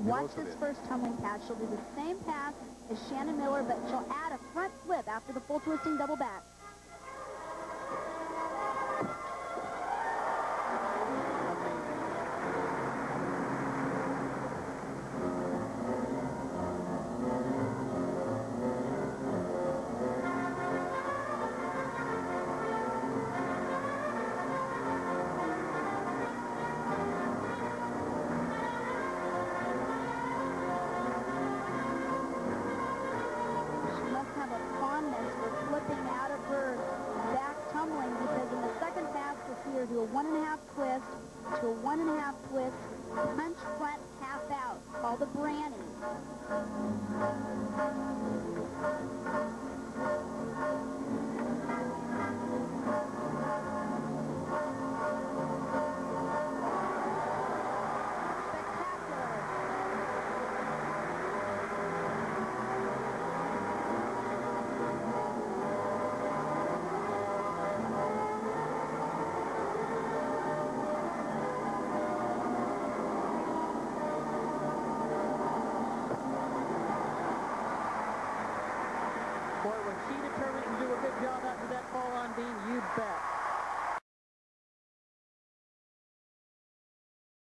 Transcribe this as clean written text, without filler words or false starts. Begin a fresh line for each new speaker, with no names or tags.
Watch this first tumbling pass. She'll do the same pass as Shannon Miller, but she'll add a front flip after the full twisting double back. Do a 1.5 twist to a 1.5 twist, punch front, half out, called the Branny.
Boy, was she determined to do a good job after that fall on Dean, you bet.